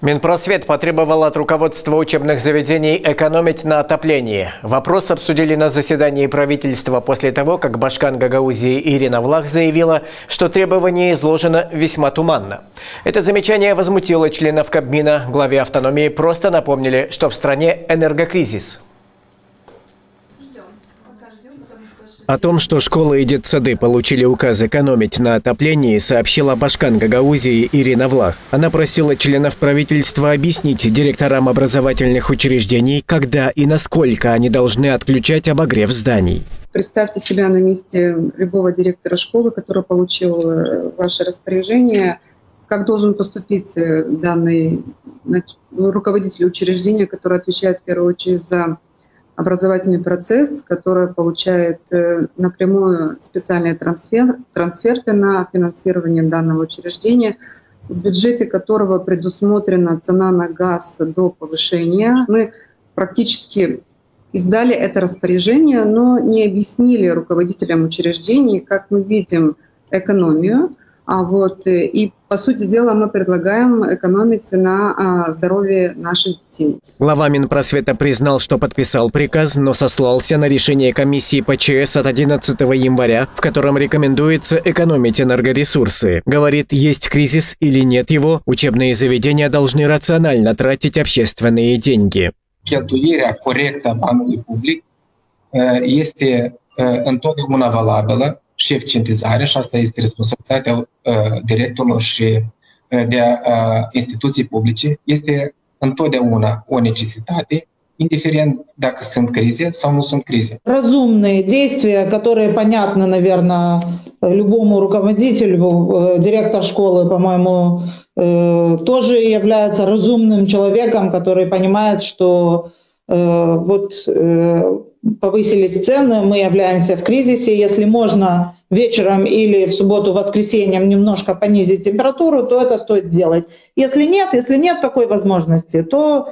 Минпросвет потребовал от руководства учебных заведений экономить на отоплении. Вопрос обсудили на заседании правительства после того, как Башкан Гагаузии Ирина Влах заявила, что требование изложено весьма туманно. Это замечание возмутило членов Кабмина. Главе автономии просто напомнили, что в стране энергокризис. О том, что школы и детсады получили указ экономить на отоплении, сообщила Башкан Гагаузии Ирина Влах. Она просила членов правительства объяснить директорам образовательных учреждений, когда и насколько они должны отключать обогрев зданий. Представьте себя на месте любого директора школы, который получил ваше распоряжение. Как должен поступить данный руководитель учреждения, который отвечает в первую очередь за образовательный процесс, который получает напрямую специальные трансферты на финансирование данного учреждения, в бюджете которого предусмотрена цена на газ до повышения. Мы практически издали это распоряжение, но не объяснили руководителям учреждений, как мы видим экономию. И, по сути дела, мы предлагаем экономить на здоровье наших детей. Глава Минпросвета признал, что подписал приказ, но сослался на решение комиссии по ЧС от 11 января, в котором рекомендуется экономить энергоресурсы. Говорит, есть кризис или нет его, учебные заведения должны рационально тратить общественные деньги. Cheltuirea corectă a banului public este întotdeauna valabilă și eficientizarea, și asta este responsabilitatea directorilor și de instituții publice, este întotdeauna o necesitate, indiferent dacă sunt crize sau nu sunt crize. Разумные действия, которые понятны, наверное, любому руководителю. Директор школы, по-моему, тоже является разумным человеком, который понимает, что повысились цены, мы являемся в кризисе. Если можно вечером или в субботу-воскресенье немножко понизить температуру, то это стоит делать. Если нет такой возможности, то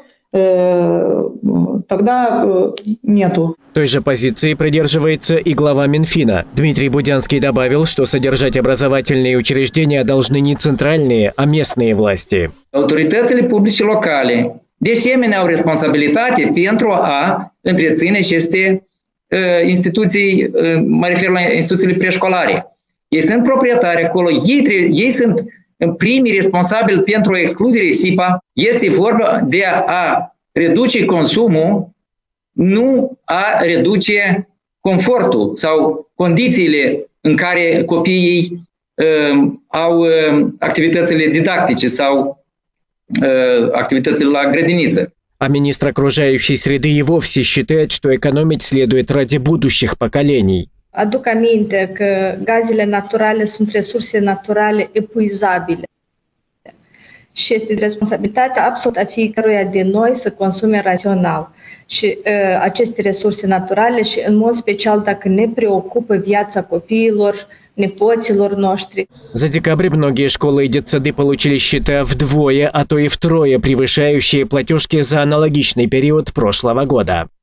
тогда нету. Той же позиции придерживается и глава Минфина. Дмитрий Будянский добавил, что содержать образовательные учреждения должны не центральные, а местные власти. Autoritățile publice locale de asemenea au responsabilitate pentru a întreține aceste instituții, mă refer la instituțiile preșcolare. Ei sunt proprietari acolo, ei sunt primii responsabili pentru excluderea SIPA. Este vorba de a reduce consumul, nu a reduce confortul sau condițiile în care copiii au activitățile didactice sau activitățile la grădiniță. А министр окружающей среды и вовсе считает, что экономить следует ради будущих поколений. Aduc aminte că gazele naturale sunt resurse naturale epuizabile și este responsabilitatea absolută a fiecăruia din noi să consume rațional și aceste resurse naturale și în mod special dacă ne preocupă viața copiilor, непотилор ноштри. За декабрь многие школы и детсады получили счета вдвое, а то и втрое превышающие платежки за аналогичный период прошлого года.